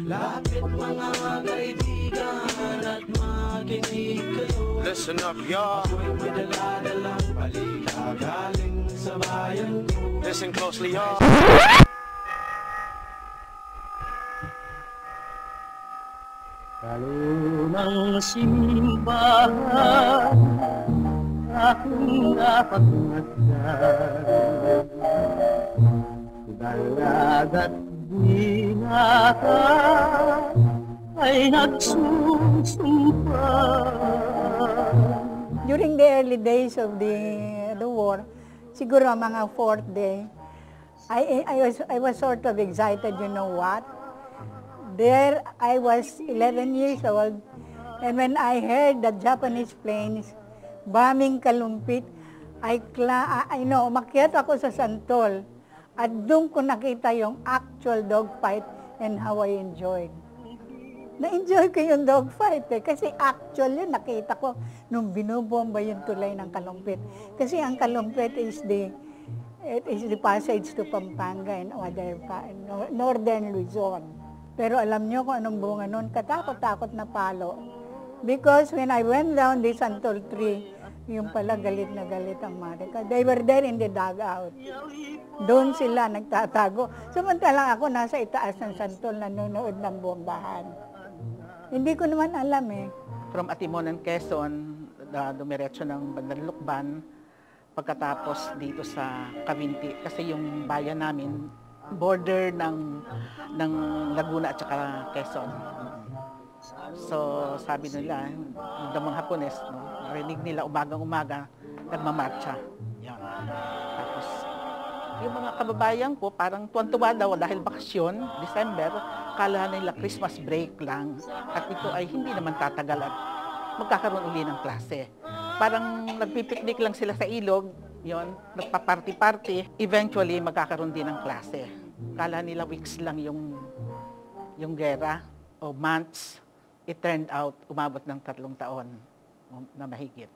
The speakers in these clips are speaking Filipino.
Lapit mga kaibigan at makinig kayo. Listen up, y'all. Ako'y may daladalang balita galing sa bayan ko. Listen closely, y'all. Talunang simbahan, aking napagmasdan, dalaga't binata ay nagsusumpa. During the early days of the war, siguro mga fourth day, I was sort of excited, you know what? There I was 11 years old, and when I heard the Japanese planes bombing Kalumpit, umakyat ako sa Santol, at doon ko nakita yung actual dogfight and how I enjoyed. Na-enjoy ko yung dogfight kasi actual yun, nakita ko nung binubomba yung tulay ng Kalumpit. Kasi ang Kalumpit is the passage to Pampanga and other northern Luzon. Pero alam nyo kung anong bunga nun, katakot-takot na palo. Because when I went down the Santol tree, yung pala galit na galit ang Marika. They were there in the dugout. Doon sila nagtatago. Samantalang ako nasa itaas ng Santol nanonood ng bombahan. Hindi ko naman alam eh. From Atimonan, Quezon, dumiretso ng Bandarilukban, pagkatapos dito sa Cavinti. Kasi yung bayan namin, border ng Laguna at saka Quezon. So sabi nila, yung mga Hapones, no, narinig nila umagang-umaga, nagmamarcha. Yan. Tapos yung mga kababayan ko parang tuwan-tuwa daw dahil bakasyon, December, kala nila Christmas break lang. At ito ay hindi naman tatagal at magkakaroon uli ng klase. Parang nagpipiknik lang sila sa ilog, yon, nagpa-party-party, eventually magkakaroon din ng klase. Kala nila weeks lang yung gera o months. It turned out, umabot ng 3 taon na mahigit.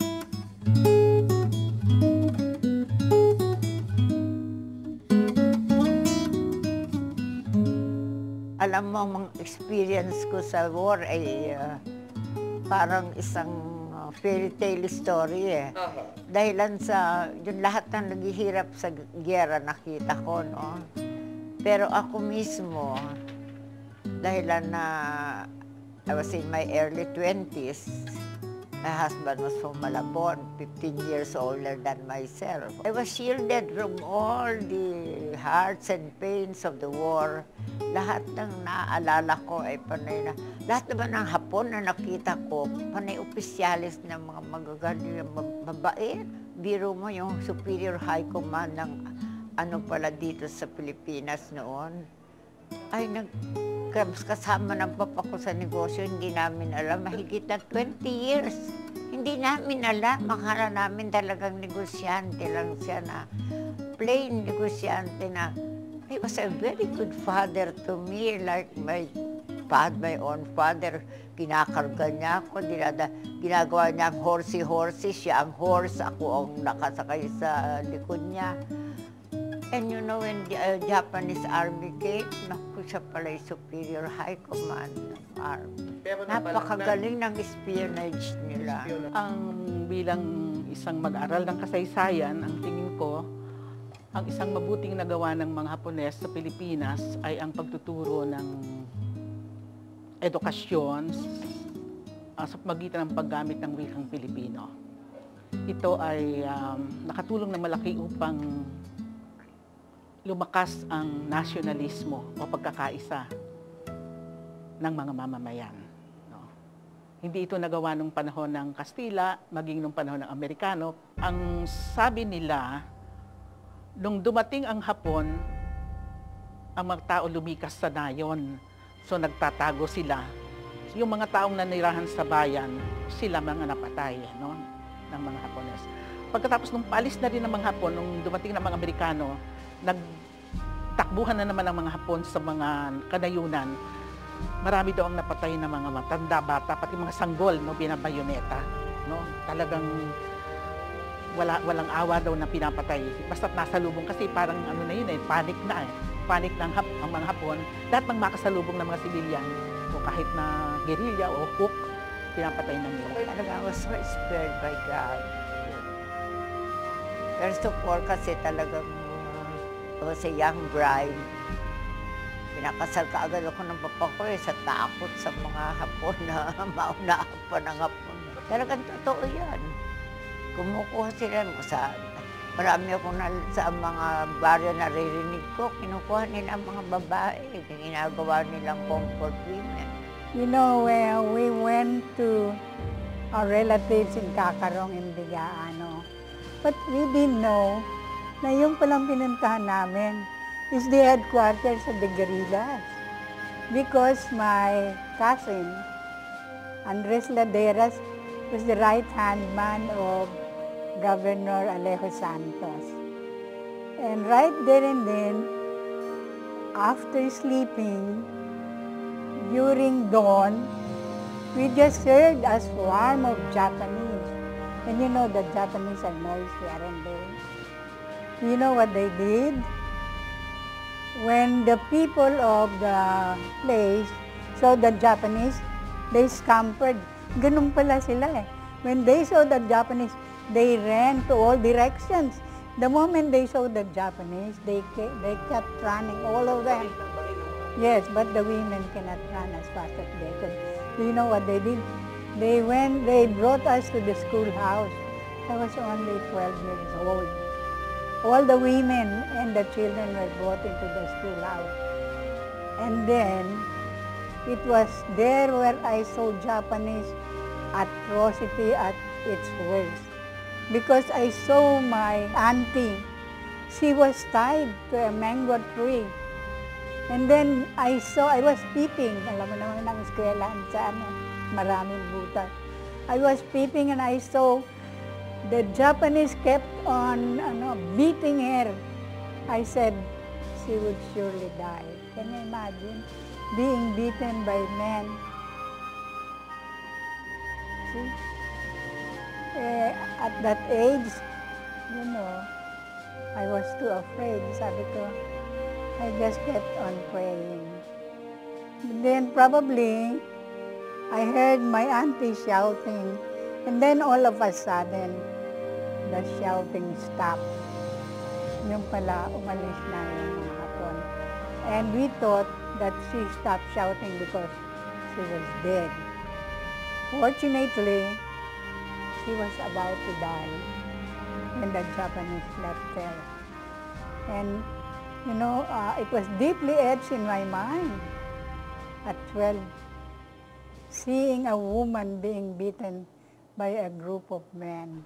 Alam mo, ang experience ko sa war ay parang isang fairy tale story eh. Dahilan sa yung lahat ng naghihirap sa giyera nakita ko, no? Pero ako mismo, dahilan na I was in my early 20s, my husband was from Malabon, 15 years older than myself. I was shielded from all the hearts and pains of the war. Lahat ng naaalala ko ay panay na, lahat naman ng Hapon na nakita ko, panay opisyalis ng mga magagaling mabait. Biro mo yung Superior High Command ng ano pala dito sa Pilipinas noon, ay kasama ng papa ko sa negosyo, hindi namin alam, mahigit na 20 years. Hindi namin alam, makala namin talagang negosyante lang siya na, plain negosyante na. He was a very good father to me, like my own father. Kinakarga niya ako, ginagawa niya ang horsey-horsey, siya ang horse, ako ang nakasakay sa likod niya. And you know, when the Japanese Army came, naku, siya pala yung Superior High Command ng Army. Napakagaling ng espionage nila. Ang bilang isang mag-aral ng kasaysayan, ang tingin ko, ang isang mabuting nagawa ng mga Hapones sa Pilipinas ay ang pagtuturo ng edukasyon sa pagitan ng paggamit ng wikang Pilipino. Ito ay nakatulong na malaki upang lumakas ang nasyonalismo o pagkakaisa ng mga mamamayan. No? Hindi ito nagawa nung panahon ng Kastila, maging nung panahon ng Amerikano. Ang sabi nila, nung dumating ang Hapon, ang mga tao lumikas sa nayon. So nagtatago sila. Yung mga taong nanirahan sa bayan, sila mga napatay, no? Ng mga Hapones. Pagkatapos nung paalis na rin ng mga Hapon, nung dumating ng mga Amerikano, nagtakbuhan na naman ang mga Hapon sa mga kanayunan. Marami daw ang napatay na mga matanda, bata, pati mga sanggol, no, binabayoneta. No? Talagang walang awa daw na pinapatay. Basta't nasa lubong kasi parang ano na yun panic na eh. panic ng ang mga Hapon, lahat ng makasalubong ng mga sibilyan, o kahit na guerrilla o hook, pinapatay na nila. Talaga, I was so inspired by God. First of all, kasi talagang I was a young bride. Pinakasal ka agad ako ng papa ko sa takot sa mga Hapon na maunahan pa ng Hapon. Talagang totoo yan. Kumukuha sila sa... Marami ako sa mga baryo na naririnig ko, kinukuha nila ang mga babae, ginagawa nilang comfort women. You know, we went to our relatives in Kakarong in Bigaano. But we didn't know na yung palang pinuntahan namin is the headquarters of the guerrillas. Because my cousin, Andres Laderas, was the right-hand man of Governor Alejo Santos. And right there and then, after sleeping, during dawn, we just heard a swarm of Japanese. And you know the Japanese are noisy, aren't they? You know what they did? When the people of the place saw the Japanese, they scampered. Ganun pala sila eh. When they saw the Japanese, they ran to all directions. The moment they saw the Japanese, they kept running, all of them. Yes, but the women cannot run as fast as they could. Do you know what they did? They brought us to the schoolhouse. I was only 12 years old. All the women and the children were brought into the schoolhouse. And then, it was there where I saw Japanese atrocity at its worst. Because I saw my auntie, she was tied to a mango tree. And then I was peeping, alam mo naman ang eskwelahan sa maraming butas. I was peeping and I saw the Japanese kept on beating her. I said, she would surely die. Can you imagine being beaten by men? See? At that age, you know, I was too afraid. Sabi ko, I just kept on praying. Then probably, I heard my auntie shouting. And then all of a sudden, the shouting stopped. Yung pala, umalis na yung mga Hapon. And we thought that she stopped shouting because she was dead. Fortunately, she was about to die when the Japanese left her. And, you know, it was deeply etched in my mind at 12, seeing a woman being beaten by a group of men.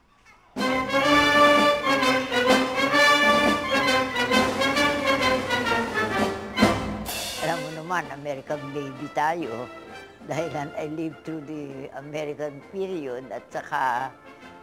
Alam mo naman, American baby tayo. Dahil I lived through the American period at saka,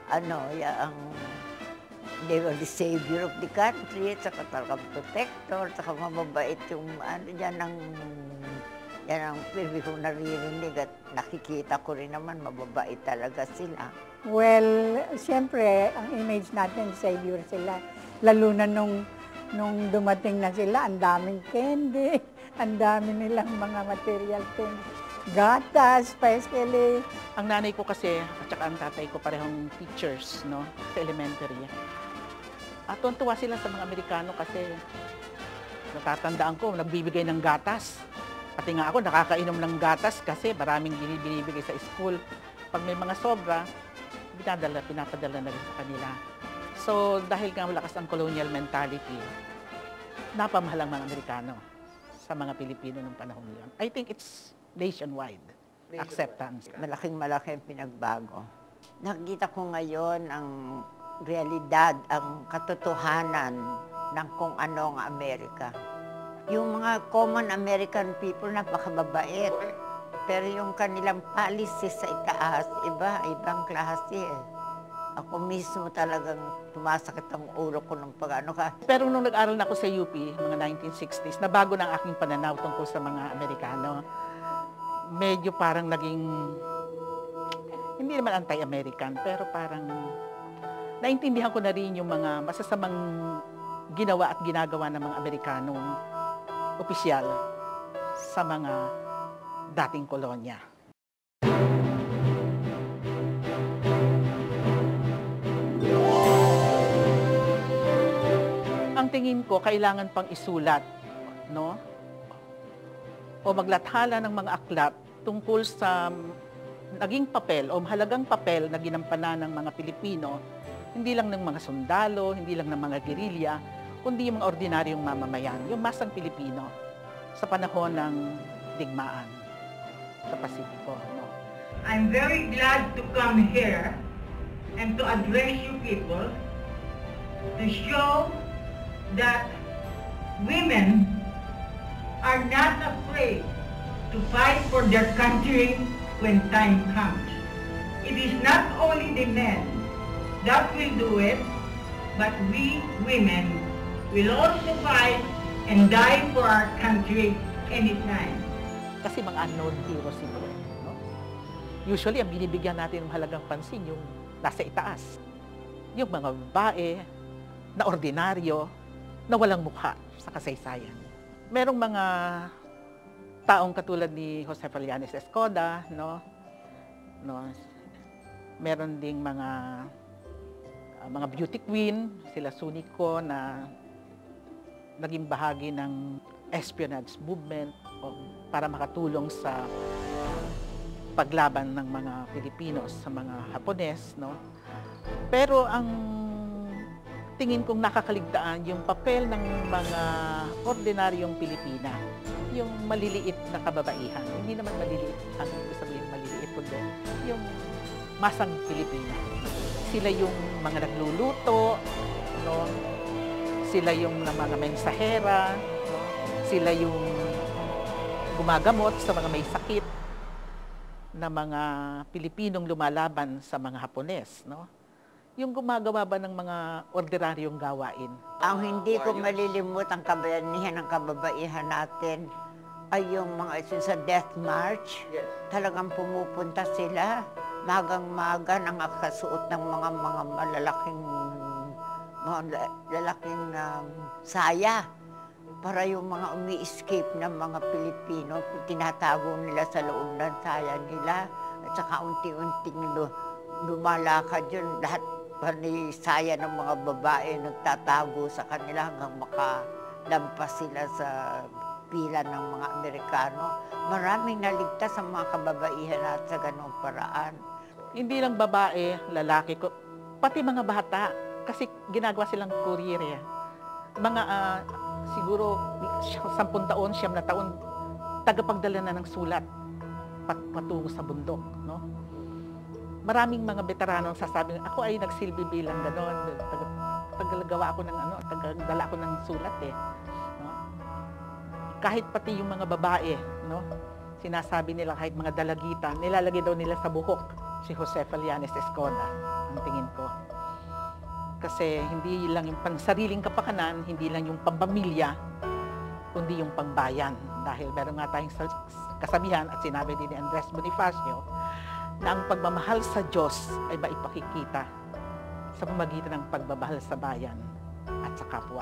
they were the savior of the country at saka talagang protector, at saka mababait yung, yan ang pirmi kong naririnig at nakikita ko rin naman, mababait talaga sila. Well, siyempre, ang image natin, savior sila. Lalo na nung dumating na sila, ang daming candy, ang dami nilang mga material things. Gatas, especially. Ang nanay ko kasi, at saka ang tatay ko parehong teachers, no, sa elementary. At tuwa sila sa mga Amerikano kasi natatandaan ko, nagbibigay ng gatas. Pati nga ako, nakakainom ng gatas kasi maraming binibigay sa school. Pag may mga sobra, pinapadala na rin sa kanila. So, dahil nga malakas ang colonial mentality, napamahal ang mga Amerikano sa mga Pilipino ng panahon yun. I think it's nationwide acceptance. Malaking-malaki ang pinagbago. Nakikita ko ngayon ang realidad, ang katotohanan ng kung ano ang Amerika. Yung mga common American people, napakababait. Pero yung kanilang policies sa itaas, ibang klase. Ako mismo talagang tumasakit ang ulo ko ng pag-ano ka. Pero nung nag-aral na ako sa UP, mga 1960s, nabago na ang aking pananaw tungkol sa mga Amerikano. Medyo parang naging, hindi naman anti-American, pero parang naintindihan ko na rin yung mga masasamang ginawa at ginagawa ng mga Amerikanong opisyal sa mga dating kolonya. Ang tingin ko, kailangan pang isulat, no? O maglathala ng mga aklat tungkol sa naging papel o mahalagang papel na ginampanan ng mga Pilipino, hindi lang ng mga sundalo, hindi lang ng mga gerilya, kundi yung mga ordinaryong mamamayan, yung masang Pilipino sa panahon ng digmaan sa Pasipiko. No? I'm very glad to come here and to address you people to show that women are not afraid to fight for their country when time comes. It is not only the men that will do it, but we women will also fight and die for our country anytime. Kasi mga unknown heroes ito. No? Usually, ang binibigyan natin ng mahalagang pansin yung nasa itaas. Yung mga babae na ordinaryo, na walang mukha sa kasaysayan. Merong mga taong katulad ni Jose Fallanes Escoda, no? Meron ding mga beauty queen, sila Sunico na naging bahagi ng espionage movement para makatulong sa paglaban ng mga Pilipinos sa mga Hapones, no? Pero ang tingin kong nakakaligtaan yung papel ng mga ordinaryong Pilipina, yung maliliit na kababaihan. Hindi naman maliliit, ano sabihin maliliit, kundi yung masang Pilipina. Sila yung mga nagluluto, no? Sila yung mga mensahera, no? Sila yung gumagamot sa mga may sakit na mga Pilipinong lumalaban sa mga Hapones, no? Yung gumagawa ba ng mga ordinaryong gawain. Ang hindi ko malilimutan ang kabayanihan ng kababaihan natin ay yung mga sa Death March. Talagang pumupunta sila magang-maga ng kasuot ng mga malalaking saya para yung mga umi-escape ng mga Pilipino, tinatago nila sa loob ng saya nila at saka unti-unting lumalakad yun. Lahat saya ng mga babae nagtatago sa kanila hanggang makalampas sila sa pila ng mga Amerikano. Maraming naligtas ang mga kababaihan at sa ganong paraan. Hindi lang babae, lalaki, pati mga bata, kasi ginagawa silang courier. Mga siguro 10 taon, 9 na taon, tagapagdala na ng sulat patungo sa bundok, no? Maraming mga veterano ang sasabing, ako ay nagsilbi bilang gano'n, tagalagawa ako ng tagadala ako ng sulat no? Kahit pati yung mga babae, no? Sinasabi nila kahit mga dalagitan, nilalagay daw nila sa buhok si Jose Fallanes Escoda, ang tingin ko. Kasi hindi lang yung pansariling kapakanan, hindi lang yung pambamilya, kundi yung pangbayan. Dahil meron nga tayong kasabihan at sinabi din ni Andres Bonifacio, na ang pagmamahal sa Diyos ay maipakikita sa pamamagitan ng pagmamahal sa bayan at sa kapwa.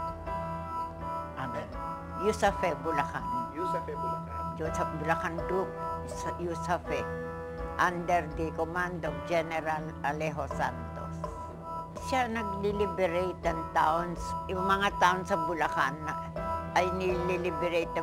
Amen. Yusafe, Bulacan. Yusafe, Bulacan. Joseph Bulacan Group, Yusafe, under the command of General Alejo Santos. Siya nag-liberate ng towns, yung mga towns sa Bulacan ay nililiberate